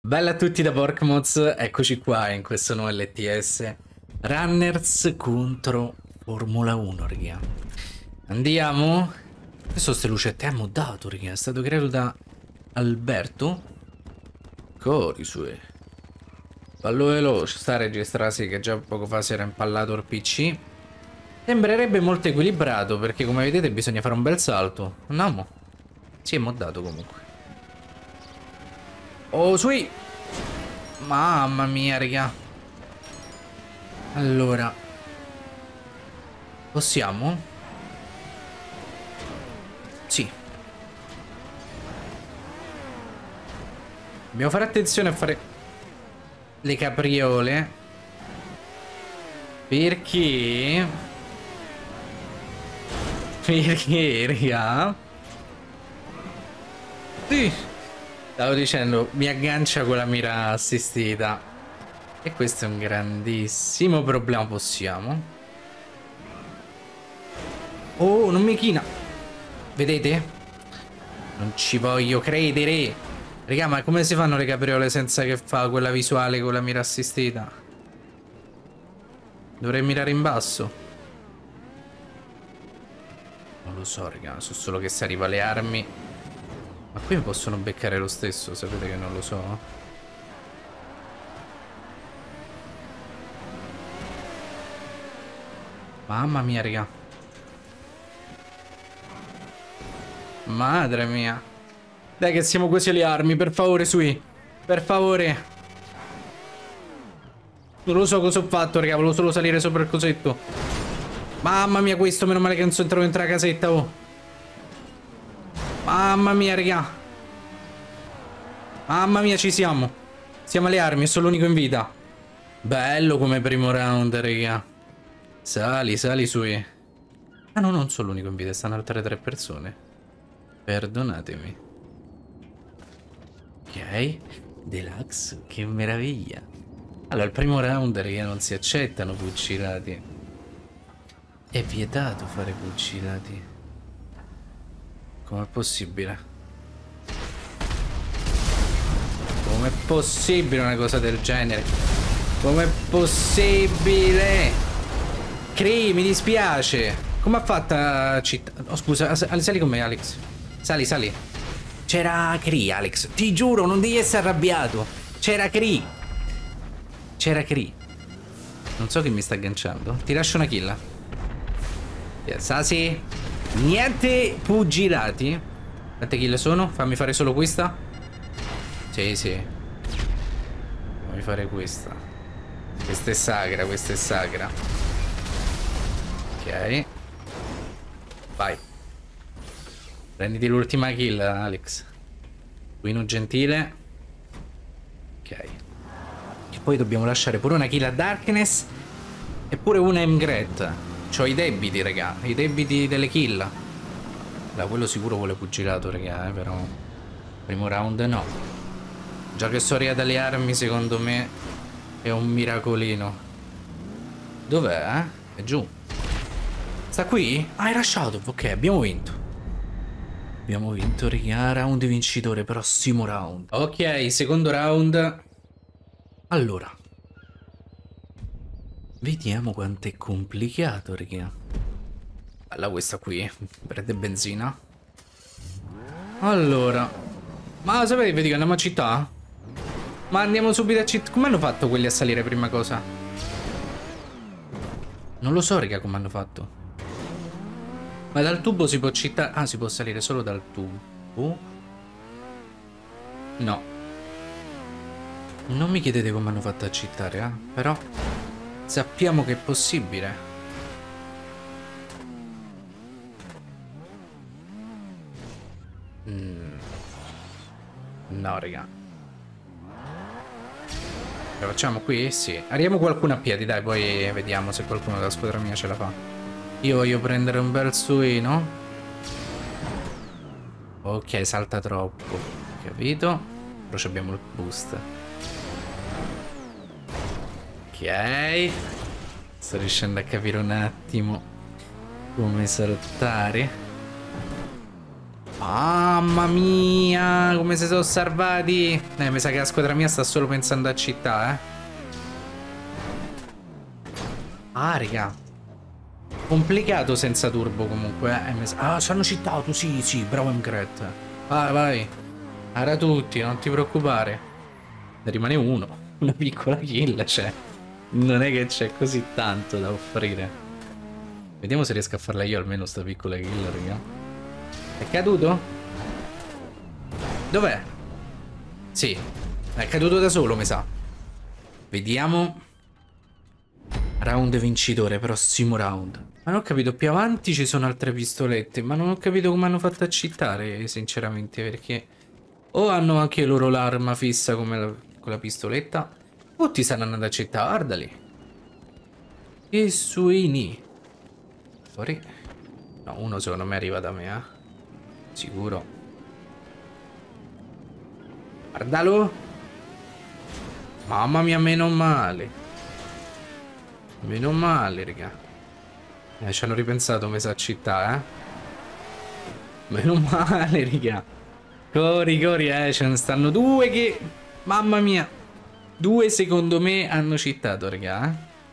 Bella a tutti da Porkmoz, eccoci qua in questo nuovo LTS Runners contro Formula 1, raga. Andiamo. Questo ste lucette è moddato, raga. È stato creato da Alberto Cori sue. Ballo veloce, sta a registrarsi che già poco fa si era impallato il PC. Sembrerebbe molto equilibrato perché come vedete bisogna fare un bel salto. Andiamo. Sì, è moddato comunque. Oh, sui! Mamma mia, raga. Allora. Possiamo? Sì. Dobbiamo fare attenzione a fare le capriole. Perché? Perché, raga? Sì. Stavo dicendo, mi aggancia con la mira assistita. E questo è un grandissimo problema. Possiamo? Oh, non mi china. Vedete? Non ci voglio credere. Raga, ma come si fanno le capriole senza che fa quella visuale con la mira assistita? Dovrei mirare in basso. Non lo so, raga. So solo che se arriva alle armi. Ma qui mi possono beccare lo stesso, sapete che non lo so? Mamma mia, raga. Madre mia. Dai che siamo quasi alle armi, per favore, sui. Per favore. Non lo so cosa ho fatto, raga, volevo solo salire sopra il cosetto. Mamma mia, questo, meno male che non sono entrato dentro la casetta, oh. Mamma mia, raga. Mamma mia, ci siamo. Siamo alle armi, sono l'unico in vita. Bello come primo round, raga. Sali, sali sui. Ah no, non sono l'unico in vita, stanno altre 3 persone. Perdonatemi. Ok. Deluxe, che meraviglia. Allora, il primo round, raga, non si accettano fucilati. È vietato fare fucilati. Com'è possibile? Com'è possibile una cosa del genere? Com'è possibile? Cree, mi dispiace. Come ha fatto a città? Oh, scusa, sali con me, Alex. Sali, sali. C'era Cree, Alex. Ti giuro, non devi essere arrabbiato. C'era Cree. C'era Cree. Non so chi mi sta agganciando. Ti lascio una kill. Sasi. Niente pugilati. Quante kill sono? Fammi fare solo questa. Sì, sì. Fammi fare questa. Questa è sagra, questa è sagra. Ok. Vai. Prenditi l'ultima kill, Alex. Quino gentile. Ok. E poi dobbiamo lasciare pure una kill a Darkness. E pure una Mgret. C'ho i debiti, raga. I debiti delle kill. Da quello sicuro vuole pugilato, raga, però. Primo round no. Già che sono arrivate alle armi, secondo me è un miracolino. Dov'è? È giù. Sta qui? Ah, hai lasciato. Ok, abbiamo vinto. Abbiamo vinto, raga. Round vincitore, prossimo round. Ok, secondo round. Allora. Vediamo quanto è complicato, raga. Bella questa qui. Prende benzina. Allora. Ma sapete, vedi che andiamo a città? Ma andiamo subito a città. Come hanno fatto quelli a salire prima cosa? Non lo so, raga, come hanno fatto. Ma dal tubo si può città. Ah, si può salire solo dal tubo. No. Non mi chiedete come hanno fatto a cittare, eh? Però sappiamo che è possibile. No, raga. Lo facciamo qui? Sì. Arriviamo qualcuno a piedi, dai, poi vediamo se qualcuno della squadra mia ce la fa. Io voglio prendere un bel suino. Ok, salta troppo. Capito? Però abbiamo il boost. Ok. Sto riuscendo a capire un attimo come saltare. Mamma mia, come si sono salvati. Mi sa che la squadra mia sta solo pensando a città, eh. Ah, raga. Complicato senza turbo comunque, eh. Ah, ci hanno cittato, sì, sì, bravo Mgret. Vai, vai. Ara tutti, non ti preoccupare. Ne rimane uno. Una piccola kill, cioè. Non è che c'è così tanto da offrire. Vediamo se riesco a farla io almeno sta piccola kill, raga. È caduto? Dov'è? Sì, è caduto da solo, mi sa. Vediamo. Round vincitore, prossimo round. Ma non ho capito, più avanti ci sono altre pistolette, ma non ho capito come hanno fatto a cheatare, sinceramente, perché o hanno anche loro l'arma fissa come con la pistoletta, o ti stanno andando a cheatare, guardali. E suini. Fuori. No, uno secondo me arriva da me, sicuro. Guardalo. Mamma mia, meno male. Meno male, raga. Ci hanno ripensato, mi sa, città, eh. Meno male, raga. Corri, corri, ce ne stanno due che... Mamma mia. Due, secondo me, hanno cittato, raga,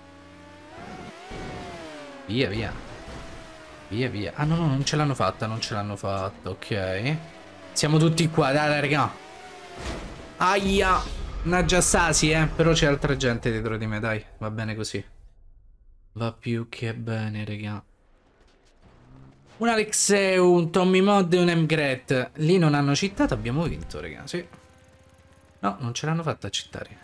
Via, via. Via, via. Ah, no, no, non ce l'hanno fatta, non ce l'hanno fatta, ok. Siamo tutti qua, dai, raga. Aia. Naggia Sasi, però c'è altra gente dietro di me, dai. Va bene così. Va più che bene, raga. Un Alexeu, un Tommy Mod e un Mgret. Lì non hanno cittato, abbiamo vinto, raga, sì. No, non ce l'hanno fatta a cittare.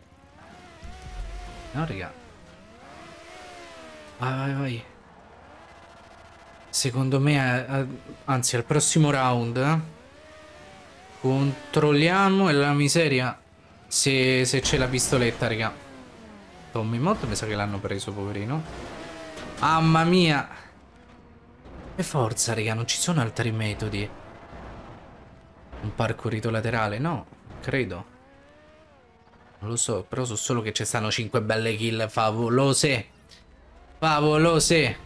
No, raga. Vai, vai, vai. Secondo me, anzi, al prossimo round controlliamo la miseria se c'è la pistoletta, raga. Tommy Mod mi sa che l'hanno preso, poverino. Mamma mia. E forza, raga, non ci sono altri metodi. Un parkourito laterale? No, credo. Non lo so, però so solo che ci stanno 5 belle kill favolose. Favolose.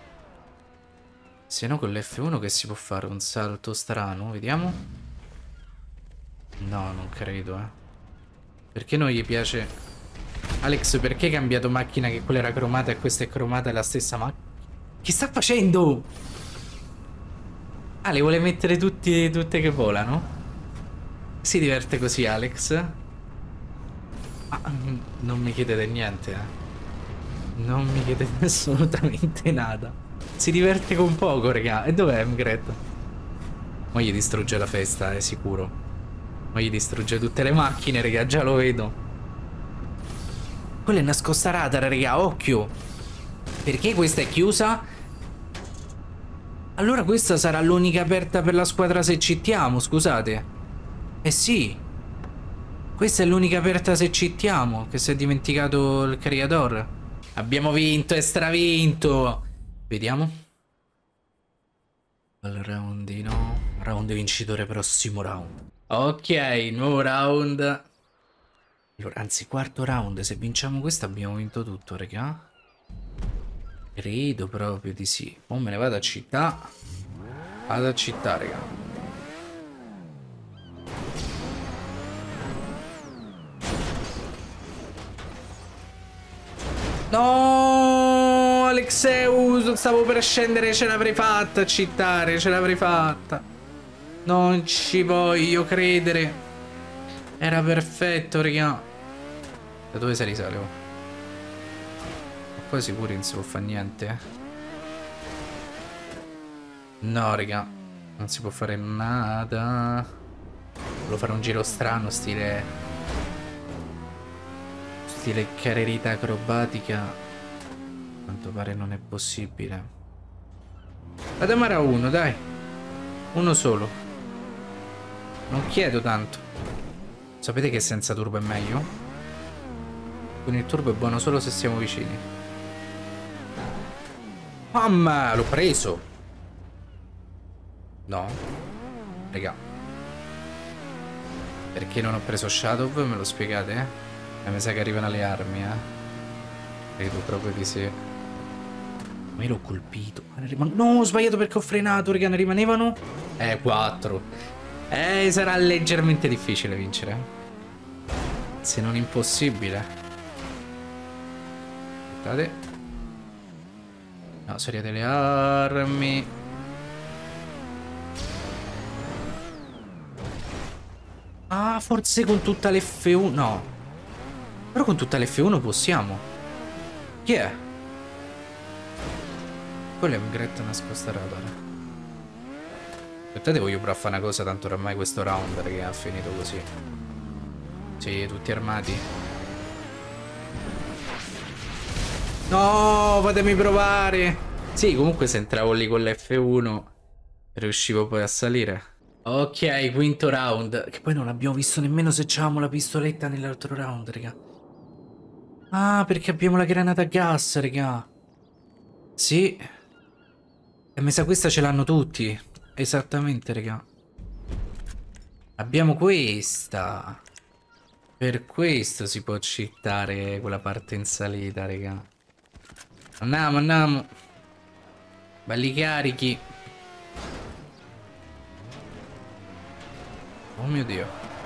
Se no con l'F1 che si può fare un salto strano, vediamo. No, non credo, Perché non gli piace... Alex, perché hai cambiato macchina che quella era cromata e questa è cromata, è la stessa macchina? Che sta facendo? Ah, le vuole mettere tutte che volano? Si diverte così, Alex? Ah, non mi chiedete niente, Non mi chiedete assolutamente nada. Si diverte con poco, raga. E dov'è Mgret? Ma gli distrugge la festa, è sicuro. Ma gli distrugge tutte le macchine, raga, già lo vedo. Quella è nascosta radar, raga, occhio. Perché questa è chiusa? Allora questa sarà l'unica aperta per la squadra se cittiamo, scusate. Eh sì. Questa è l'unica aperta se cittiamo, che si è dimenticato il creator. Abbiamo vinto e stravinto. Vediamo. Al roundino. Round vincitore, prossimo round. Ok, nuovo round. Allora, anzi, quarto round. Se vinciamo questo abbiamo vinto tutto, raga. Credo proprio di sì. Ora me ne vado a città. Vado a città, raga. No, Alexeu, stavo per scendere, ce l'avrei fatta a cittare, ce l'avrei fatta. Non ci voglio credere. Era perfetto, raga. Da dove si risale? Ma qua sicuro non si può fare niente, No, raga. Non si può fare nada. Volevo fare un giro strano, stile carrerita acrobatica. A quanto pare non è possibile. Vado a Mara 1, dai. Uno solo. Non chiedo tanto. Sapete che senza turbo è meglio? Con il turbo è buono solo se siamo vicini. Mamma, l'ho preso. No. Raga. Perché non ho preso Shadow? Me lo spiegate? Mi sa che arrivano le armi, Credo proprio di sì. Ma io l'ho colpito. No, ho sbagliato perché ho frenato, raga, ne rimanevano? 4. Sarà leggermente difficile vincere. Se non impossibile. Aspettate. No, serie delle armi. Ah, forse con tutta l'F1. No. Però con tutta l'F1 possiamo. Chi è? Quello è un Gret nascosta radar. Aspettate, voglio provare a fare una cosa, tanto oramai questo round che ha finito così. Sì, tutti armati. No, fatemi provare. Sì, comunque se entravo lì con l'F1 riuscivo poi a salire. Ok, quinto round. Che poi non abbiamo visto nemmeno se c'avevamo la pistoletta nell'altro round, raga. Ah, perché abbiamo la granata a gas, raga. Sì. E mi sa questa ce l'hanno tutti. Esattamente, raga. Abbiamo questa. Per questo si può citare quella parte in salita, raga. Andiamo, andiamo. Belli carichi. Oh mio Dio.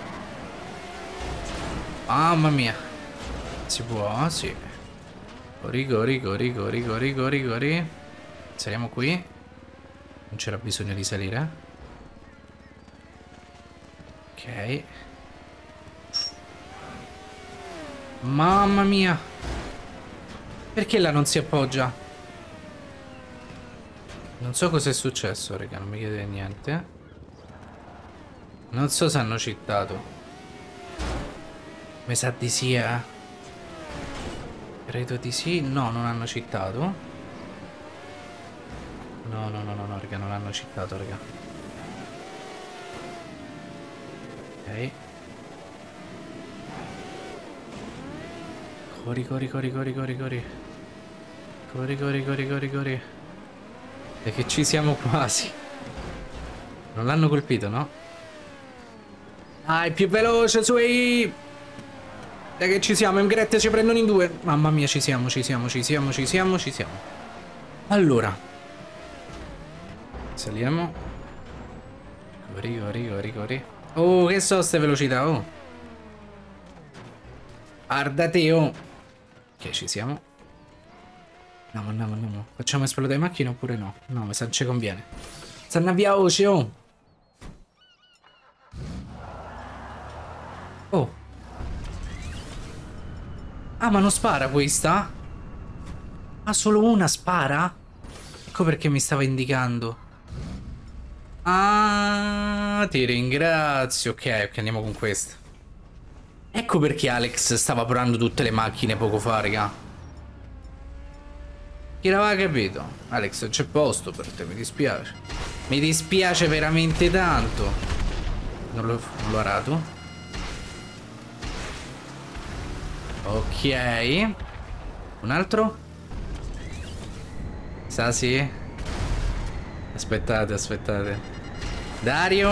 Mamma mia. Si può, sì. Corri, corri, corri, corri, corri, corri, corri. Saliamo qui. Non c'era bisogno di salire. Ok. Mamma mia. Perché là non si appoggia? Non so cosa è successo, raga. Non mi chiedete niente. Non so se hanno cheatato. Mi sa di sì, eh. Credo di sì. No, non hanno cheatato. No, no, no, no, no, raga, non hanno cheatato, raga. Ok. Corri, corri, corri, corri, corri, corri. Corri, corri, corri, corri, corri. E che ci siamo quasi. Non l'hanno colpito, no? Dai, più veloce, sui! Dai che ci siamo, Mgret ci prendono in due. Mamma mia, ci siamo, ci siamo, ci siamo, ci siamo, ci siamo. Allora. Saliamo. Corri, corri, corri, corri. Oh, che so ste velocità, oh. Guardate, oh. Ok, ci siamo. Andiamo, andiamo, andiamo. Facciamo esplodere le macchine oppure no? No, mi sa ci conviene. Stanno a via voce, oh. Oh. Ah, ma non spara questa? Ah, solo una spara? Ecco perché mi stava indicando. Ah, ti ringrazio. Ok, ok, andiamo con questa. Ecco perché Alex stava provando tutte le macchine poco fa, raga. Chi l'aveva capito? Alex, non c'è posto per te, mi dispiace. Mi dispiace veramente tanto. Non l'ho arato. Ok. Un altro? Sa sì? Aspettate, aspettate. Dario.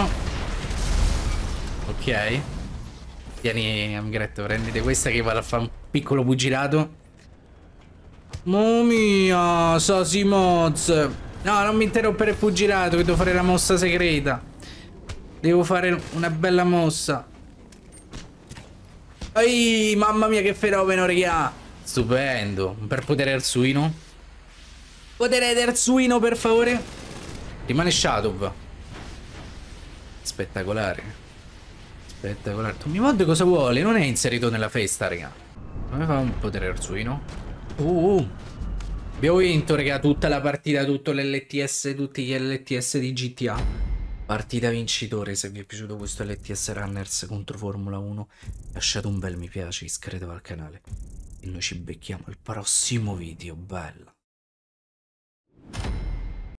Ok. Tieni, Amgretto, prendete questa che vado a fare un piccolo buggirato. Mamma mia, Sasimoz. No, non mi interrompere il pugilato, che devo fare la mossa segreta. Devo fare una bella mossa. Ehi, mamma mia che fenomeno, raga. Stupendo. Per potere del suino. Potere del suino, per favore. Rimane Shadow. Spettacolare. Spettacolare. Tommy Mod cosa vuole? Non è inserito nella festa, raga. Come fa un potere del suino? Abbiamo vinto, raga, tutta la partita, tutto l'LTS, tutti gli LTS di GTA. Partita vincitore. Se vi è piaciuto questo LTS Runners contro Formula 1, lasciate un bel mi piace, iscrivetevi al canale e noi ci becchiamo al prossimo video. Bella.